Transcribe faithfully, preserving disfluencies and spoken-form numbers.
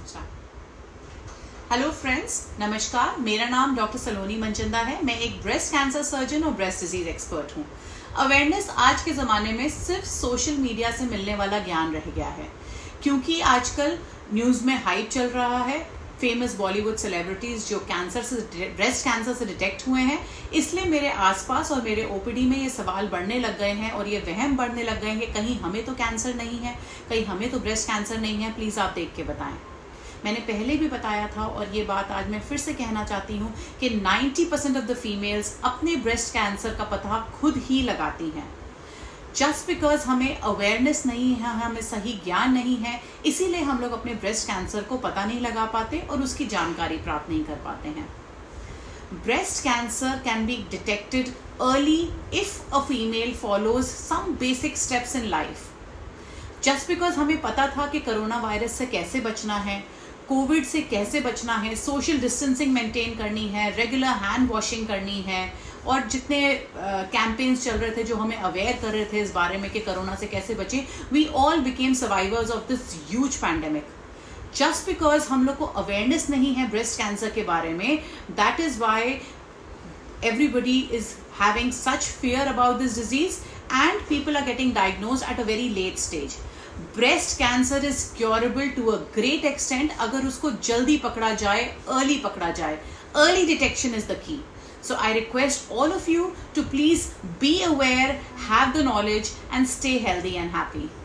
Hello friends, नमस्कार। मेरा नाम डॉक्टर सलोनी मंचंदा है। मैं एक ब्रेस्ट कैंसर सर्जन और ब्रेस्ट डिजीज एक्सपर्ट हूँ। अवेयरनेस आज के ज़माने में सिर्फ सोशल मीडिया से मिलने वाला ज्ञान रह गया है, क्योंकि आजकल न्यूज़ में हाइप चल रहा है। फेमस बॉलीवुड सेलिब्रिटीज जो कैंसर से ब्रेस्ट कैंसर से डिटेक्ट हुए हैं, इसलिए मेरे आसपास और मेरे ओपीडी में ये सवाल बढ़ने लग गए हैं और ये वहम बढ़ने लग गए हैं कि कहीं हमें तो कैंसर नहीं है, कहीं हमें तो ब्रेस्ट कैंसर नहीं है। प्लीज़ आप देख के बताएं। मैंने पहले भी बताया था और ये बात आज मैं फिर से कहना चाहती हूँ कि नब्बे परसेंट ऑफ द फीमेल्स अपने ब्रेस्ट कैंसर का पता खुद ही लगाती हैं। जस्ट बिकॉज हमें अवेयरनेस नहीं है, हमें सही ज्ञान नहीं है, इसीलिए हम लोग अपने ब्रेस्ट कैंसर को पता नहीं लगा पाते और उसकी जानकारी प्राप्त नहीं कर पाते हैं। Breast cancer can be detected early if a female follows some basic steps in life. Just because हमें पता था कि कोरोना वायरस से कैसे बचना है, कोविड से कैसे बचना है, सोशल डिस्टेंसिंग मेंटेन करनी है, रेगुलर हैंड वॉशिंग करनी है, और जितने कैंपेन्स uh, चल रहे थे जो हमें अवेयर कर रहे थे इस बारे में कि कोरोना से कैसे बचें, we all became survivors of this huge pandemic. Just because हम लोग को अवेयरनेस नहीं है ब्रेस्ट कैंसर के बारे में, that is why everybody is having such fear about this disease and people are getting diagnosed at a very late stage. Breast cancer is curable to a great extent अगर उसको जल्दी पकड़ा जाए, early पकड़ा जाए। Early detection is the key. So I request all of you to please be aware, have the knowledge and stay healthy and happy.